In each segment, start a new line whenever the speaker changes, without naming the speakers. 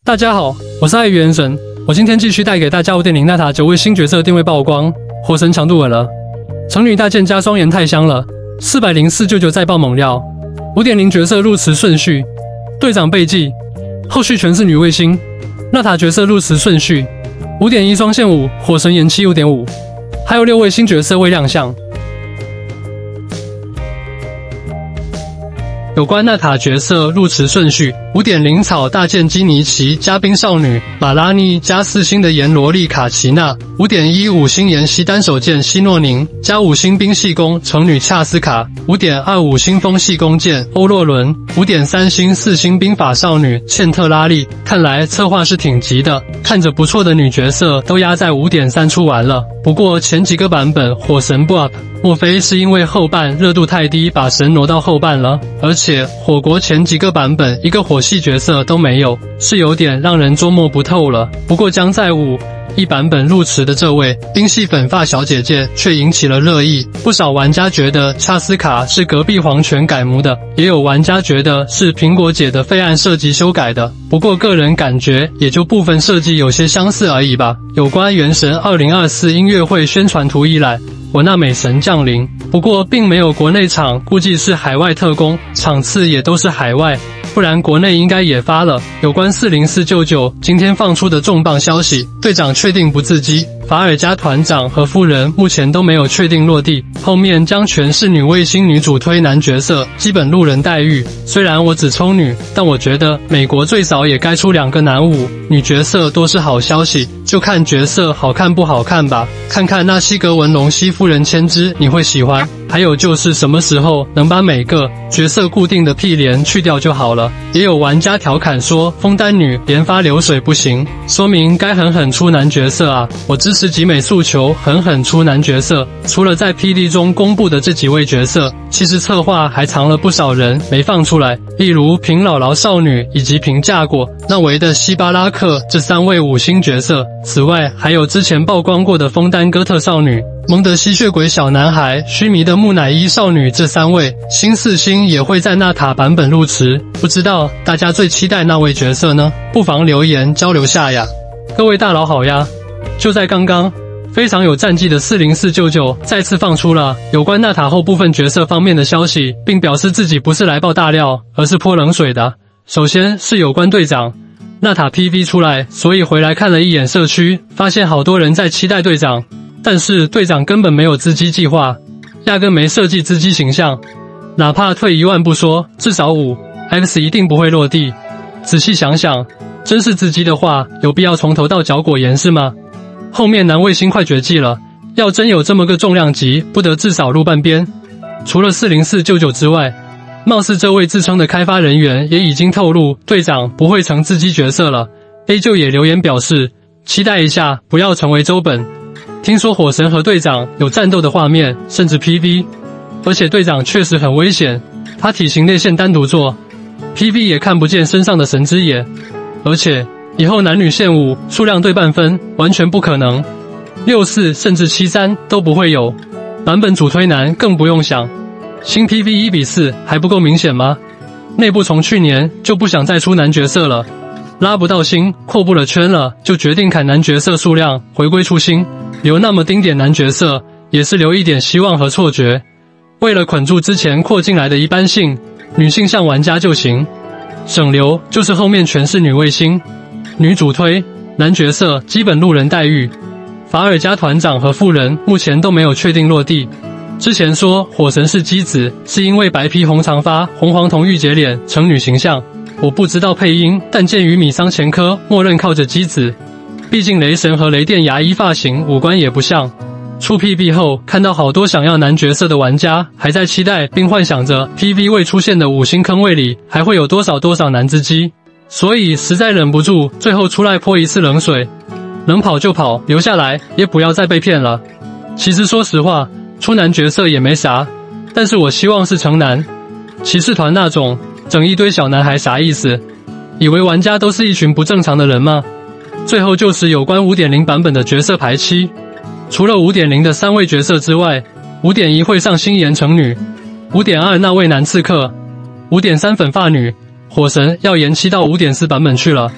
大家好，我是爱元神，我今天继续带给大家5.0纳塔9位新角色定位曝光，火神强度稳了，成女大剑加双岩太香了，40499再爆猛料，5.0角色入池顺序，队长备记，后续全是女卫星，纳塔角色入池顺序，5.1双线5，火神延期 5.5， 还有6位新角色未亮相。有关纳塔角色入池顺序 ：5.0 草大剑基尼奇加冰少女马拉尼加4星的阎罗丽卡奇娜 ；5.1 5星妍希单手剑希诺宁加5星冰系弓成女恰斯卡 ；5.2 5星风系弓箭欧洛伦 ；5.3 星4星冰法少女茜特拉利。看来策划是挺急的，看着不错的女角色都压在 5.3 出完了。不过前几个版本火神不 up， 莫非是因为后半热度太低，把神挪到后半了？而且火国前几个版本一个火系角色都没有，是有点让人捉摸不透了。不过将在5.1版本入池的这位冰系粉发小姐姐却引起了热议，不少玩家觉得恰斯卡是隔壁黄泉改模的，也有玩家觉得是苹果姐的废暗设计修改的。不过个人感觉也就部分设计有些相似而已吧。有关原神2024音乐会宣传图一览，我那美神降临，不过并没有国内场，估计是海外特供，场次也都是海外，不然国内应该也发了。有关40499今天放出的重磅消息，队长确定不自击，法尔加团长和夫人目前都没有确定落地，后面将全是女卫星女主推男角色，基本路人待遇。虽然我只抽女，但我觉得美国最少也该出2个男5女角色都是好消息，就看角色好看不好看吧。看看那西格文龙西夫人千枝，你会喜欢。还有就是什么时候能把每个角色固定的屁帘去掉就好了。也有玩家调侃说枫丹女连发流水不行，说明该狠狠出男角色啊。我支持集美诉求狠狠出男角色。除了在 PD 中公布的这几位角色，其实策划还藏了不少人没放出来，例如平姥姥少女以及平嫁过那维的希巴拉克这3位5星角色。此外还有之前曝光过的枫丹哥特少女、蒙德吸血鬼小男孩、须弥的木乃伊少女这3位新4星也会在纳塔版本入池，不知道大家最期待那位角色呢？不妨留言交流下呀。各位大佬好呀！就在刚刚，非常有战绩的40499再次放出了有关纳塔后部分角色方面的消息，并表示自己不是来爆大料，而是泼冷水的。首先是有关队长纳塔 PV 出来，所以回来看了一眼社区，发现好多人在期待队长，但是队长根本没有资机计划，压根没设计资机形象，哪怕退1万步说，至少5X 一定不会落地。仔细想想，真是资机的话，有必要从头到脚裹严是吗？后面男卫星快绝迹了，要真有这么个重量级，不得至少录半边。除了40499之外，貌似这位自称的开发人员也已经透露，队长不会成自机角色了。A 就也留言表示，期待一下，不要成为周本。听说火神和队长有战斗的画面，甚至 PV， 而且队长确实很危险，他体型内线单独做 PV 也看不见身上的神之眼，而且以后男女线5数量对半分完全不可能，64甚至73都不会有，版本主推男更不用想。新 PV 1:4还不够明显吗？内部从去年就不想再出男角色了，拉不到星，扩不了圈了，就决定砍男角色数量，回归初心，留那么丁点男角色也是留一点希望和错觉，为了捆住之前扩进来的一般性女性向玩家就行，省流就是后面全是女卫星女主推，男角色基本路人待遇。法尔加团长和夫人目前都没有确定落地。之前说火神是姬子，是因为白皮红长发红黄瞳御姐脸成女形象，我不知道配音，但鉴于米桑前科默认靠着姬子，毕竟雷神和雷电牙医发型五官也不像。出 PB 后看到好多想要男角色的玩家还在期待并幻想着 PV 未出现的5星坑位里还会有多少男之机，所以实在忍不住最后出来泼一次冷水，能跑就跑，留下来也不要再被骗了。其实说实话，出男角色也没啥，但是我希望是成男。骑士团那种整一堆小男孩啥意思？以为玩家都是一群不正常的人吗？最后就是有关 5.0 版本的角色排期，除了 5.0 的3位角色之外， 5.1 会上星妍成女， 5.2 那位男刺客， 5.3 粉发女，火神要延期到 5.4 版本去了。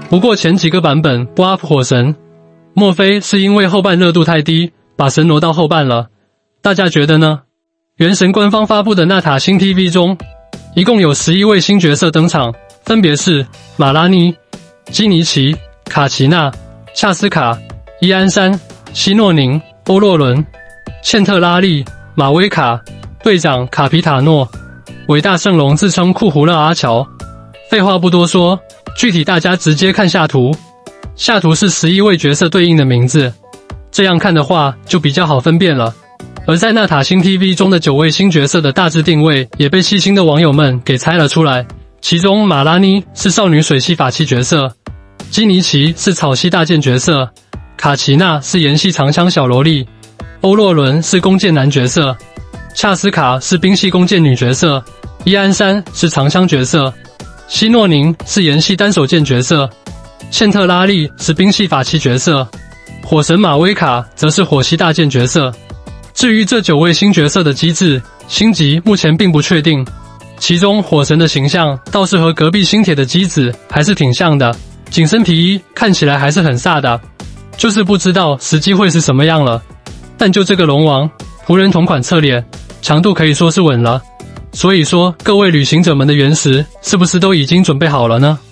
不过前几个版本不 up 火神，莫非是因为后半热度太低，把神挪到后半了？大家觉得呢？原神官方发布的娜塔新 TV 中，一共有11位新角色登场，分别是马拉妮、基尼奇、卡奇娜、恰斯卡、伊安珊、希诺宁、欧洛伦、茜特拉利、马威卡、队长卡皮塔诺、伟大圣龙自称库胡勒阿乔。废话不多说，具体大家直接看下图。下图是11位角色对应的名字，这样看的话就比较好分辨了。而在娜塔新 TV 中的9位新角色的大致定位也被细心的网友们给猜了出来。其中马拉妮是少女水系法器角色，基尼奇是草系大剑角色，卡奇娜是岩系长枪小萝莉，欧洛伦是弓箭男角色，恰斯卡是冰系弓箭女角色，伊安珊是长枪角色，希诺宁是岩系单手剑角色，茜特拉利是冰系法器角色，火神马威卡则是火系大剑角色。至于这9位新角色的机制、星级目前并不确定，其中火神的形象倒是和隔壁星铁的机子还是挺像的，紧身皮衣看起来还是很飒的，就是不知道实际会是什么样了。但就这个龙王仆人同款侧脸，强度可以说是稳了。所以说各位旅行者们的原石是不是都已经准备好了呢？